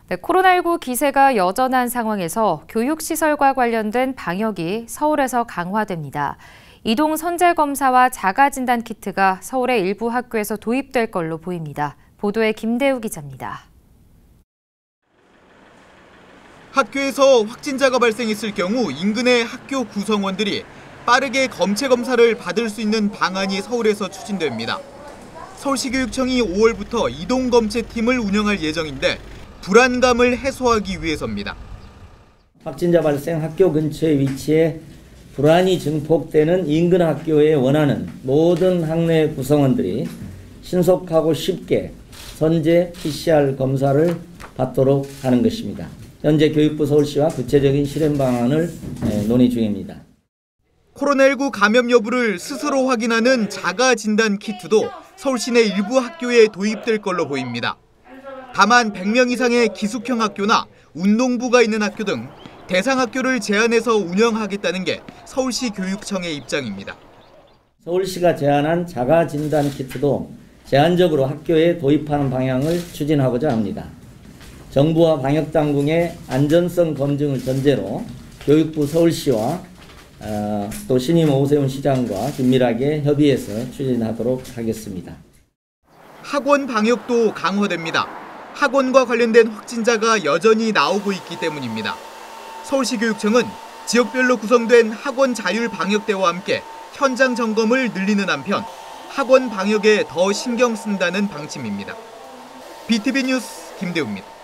네, 코로나19 기세가 여전한 상황에서 교육시설과 관련된 방역이 서울에서 강화됩니다. 이동 선제검사와 자가진단키트가 서울의 일부 학교에서 도입될 걸로 보입니다. 보도에 김대우 기자입니다. 학교에서 확진자가 발생했을 경우 인근의 학교 구성원들이 빠르게 검체 검사를 받을 수 있는 방안이 서울에서 추진됩니다. 서울시교육청이 5월부터 이동검체팀을 운영할 예정인데 불안감을 해소하기 위해서입니다. 확진자 발생 학교 근처에 위치해 불안이 증폭되는 인근 학교에 원하는 모든 학내 구성원들이 신속하고 쉽게 선제 PCR 검사를 받도록 하는 것입니다. 현재 교육부 서울시와 구체적인 실행 방안을 논의 중입니다. 코로나19 감염 여부를 스스로 확인하는 자가진단 키트도 서울시 내 일부 학교에 도입될 걸로 보입니다. 다만 100명 이상의 기숙형 학교나 운동부가 있는 학교 등 대상 학교를 제한해서 운영하겠다는 게 서울시 교육청의 입장입니다. 서울시가 제안한 자가진단 키트도 제한적으로 학교에 도입하는 방향을 추진하고자 합니다. 정부와 방역당국의 안전성 검증을 전제로 교육부 서울시와 또 신임 오세훈 시장과 긴밀하게 협의해서 추진하도록 하겠습니다. 학원 방역도 강화됩니다. 학원과 관련된 확진자가 여전히 나오고 있기 때문입니다. 서울시교육청은 지역별로 구성된 학원 자율 방역대와 함께 현장 점검을 늘리는 한편 학원 방역에 더 신경 쓴다는 방침입니다. BTV 뉴스 김대우입니다.